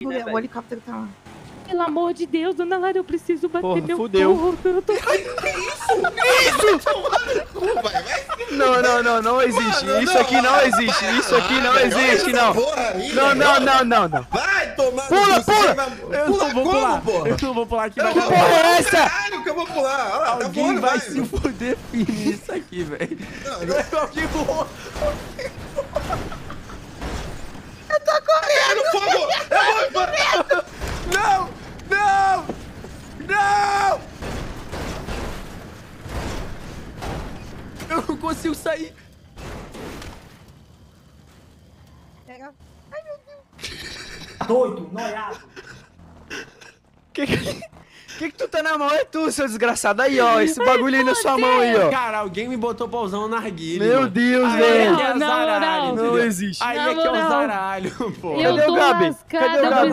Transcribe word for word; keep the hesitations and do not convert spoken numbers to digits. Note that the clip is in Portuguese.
O, o helicóptero tá lá. Pelo amor de Deus, dona Lara, eu preciso bater Porra, meu fudeu. corpo. Eu tô... Não, não, não, não existe. Mano, Isso não, aqui não vai, existe. vai, Isso aqui não vai, existe, olha essa não. porra aí, Não, velho. não, não, não, não. Vai tomar Pula, no cu, pula. você vai- Eu Pular não vou como, pular. porra? Eu não vou pular aqui, Eu não. vou porra é pular, essa? Caralho, que eu vou pular. Olha lá, tá Alguém voando, vai vai. se fuder firme nisso aqui, velho. Não, não. Alguém voou. Pega no fogo! Eu vou embora! Não! Não! Não! Eu não consigo sair. Pega. Doido, noiado. Que que... que que tu tá na mão? É tu, seu desgraçado. Aí, ó, esse bagulho aí na sua mão aí, ó. Cara, alguém me botou pra usar um narguilé. Meu mano. Deus, Aí velho. aqui é Não, zaralho, não. Não entendeu? existe. Aí Não, aqui é o não. zaralho, pô. Eu Cadê o tô Gabi? lascada, Cadê o eu Gabi?